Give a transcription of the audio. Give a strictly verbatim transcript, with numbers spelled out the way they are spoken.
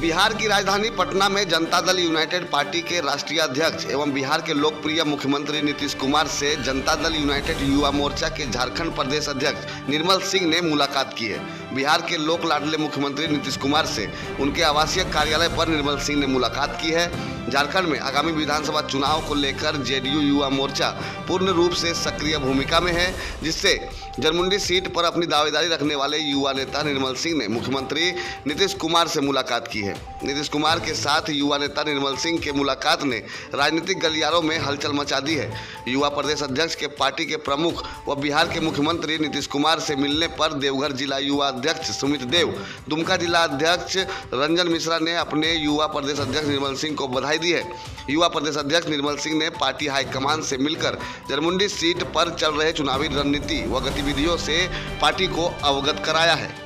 बिहार की राजधानी पटना में जनता दल यूनाइटेड पार्टी के राष्ट्रीय अध्यक्ष एवं बिहार के लोकप्रिय मुख्यमंत्री नीतीश कुमार से जनता दल यूनाइटेड युवा मोर्चा के झारखंड प्रदेश अध्यक्ष निर्मल सिंह ने मुलाकात की है। बिहार के लोक लाडले मुख्यमंत्री नीतीश कुमार से उनके आवासीय कार्यालय पर निर्मल सिंह ने मुलाकात की है। झारखंड में आगामी विधानसभा चुनाव को लेकर जेडीयू युवा मोर्चा पूर्ण रूप से सक्रिय भूमिका में है, जिससे जरमुंडी सीट पर अपनी दावेदारी रखने वाले युवा नेता निर्मल सिंह ने मुख्यमंत्री नीतीश कुमार से मुलाकात की है। नीतीश कुमार के साथ युवा नेता निर्मल सिंह के मुलाकात ने राजनीतिक गलियारों में हलचल मचा दी है। युवा प्रदेश अध्यक्ष के पार्टी के प्रमुख व बिहार के मुख्यमंत्री नीतीश कुमार से मिलने पर देवघर जिला युवा अध्यक्ष सुमित देव, दुमका जिला अध्यक्ष रंजन मिश्रा ने अपने युवा प्रदेश अध्यक्ष निर्मल सिंह को बधाई दी है। युवा प्रदेश अध्यक्ष निर्मल सिंह ने पार्टी हाईकमान से मिलकर जरमुंडी सीट पर चल रहे चुनावी रणनीति व गतिविधियों से पार्टी को अवगत कराया है।